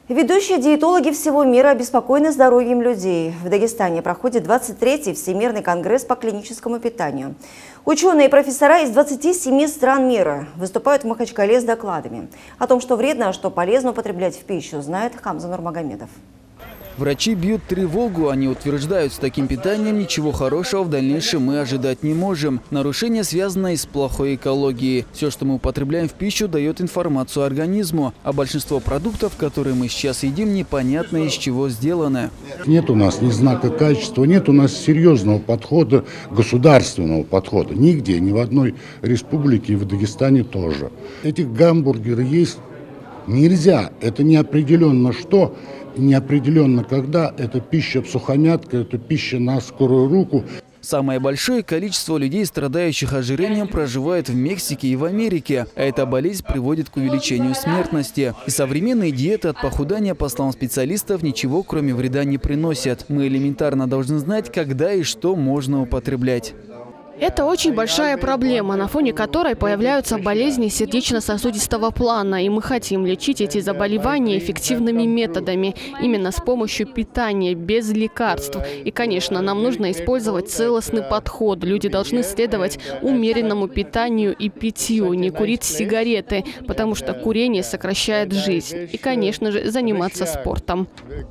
Ведущие диетологи всего мира обеспокоены здоровьем людей. В Дагестане проходит 23-й Всемирный конгресс по клиническому питанию. Ученые и профессора из 27 стран мира выступают в Махачкале с докладами. О том, что вредно, а что полезно употреблять в пищу, знает Хамза Нурмагомедов. Врачи бьют тревогу. Они утверждают, с таким питанием ничего хорошего в дальнейшем мы ожидать не можем. Нарушение связано и с плохой экологией. Все, что мы употребляем в пищу, дает информацию организму. А большинство продуктов, которые мы сейчас едим, непонятно из чего сделаны. Нет у нас ни знака качества, нет у нас серьезного подхода, государственного подхода. Нигде, ни в одной республике и в Дагестане тоже. Эти гамбургеры есть нельзя. Это неопределенно что. Неопределенно когда, это пища всухомятка, это пища на скорую руку. Самое большое количество людей, страдающих ожирением, проживает в Мексике и в Америке. А эта болезнь приводит к увеличению смертности. И современные диеты от похудания, по словам специалистов, ничего кроме вреда не приносят. Мы элементарно должны знать, когда и что можно употреблять. Это очень большая проблема, на фоне которой появляются болезни сердечно-сосудистого плана. И мы хотим лечить эти заболевания эффективными методами, именно с помощью питания, без лекарств. И, конечно, нам нужно использовать целостный подход. Люди должны следовать умеренному питанию и питью, не курить сигареты, потому что курение сокращает жизнь. И, конечно же, заниматься спортом.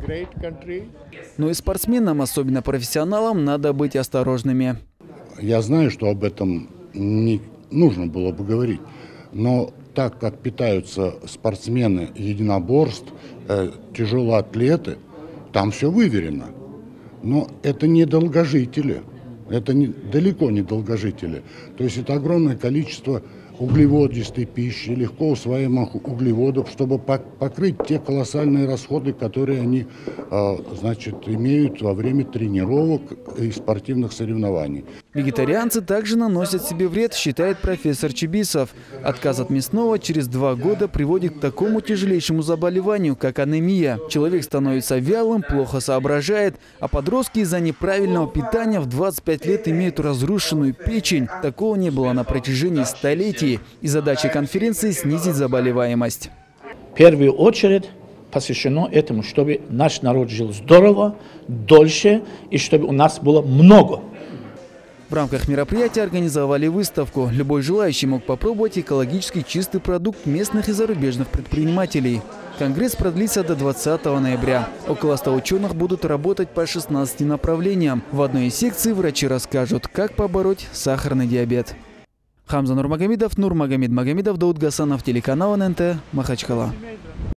Но и спортсменам, особенно профессионалам, надо быть осторожными. Я знаю, что об этом не нужно было бы говорить, но так как питаются спортсмены единоборств, тяжелоатлеты, там все выверено. Но это не долгожители, это далеко не долгожители. То есть это огромное количество углеводистой пищи, легко усвояемых углеводов, чтобы покрыть те колоссальные расходы, которые они имеют во время тренировок и спортивных соревнований. Вегетарианцы также наносят себе вред, считает профессор Чибисов. Отказ от мясного через 2 года приводит к такому тяжелейшему заболеванию, как анемия. Человек становится вялым, плохо соображает, а подростки из-за неправильного питания в 25 лет имеют разрушенную печень. Такого не было на протяжении столетий. И задача конференции – снизить заболеваемость. В первую очередь посвящено этому, чтобы наш народ жил здорово, дольше и чтобы у нас было много. В рамках мероприятия организовали выставку. Любой желающий мог попробовать экологически чистый продукт местных и зарубежных предпринимателей. Конгресс продлится до 20 ноября. Около 100 ученых будут работать по 16 направлениям. В одной из секций врачи расскажут, как побороть сахарный диабет. Хамза Нурмагомедов, Нурмагомед Магомедов, Дауд Гасанов, телеканал ННТ, Махачкала.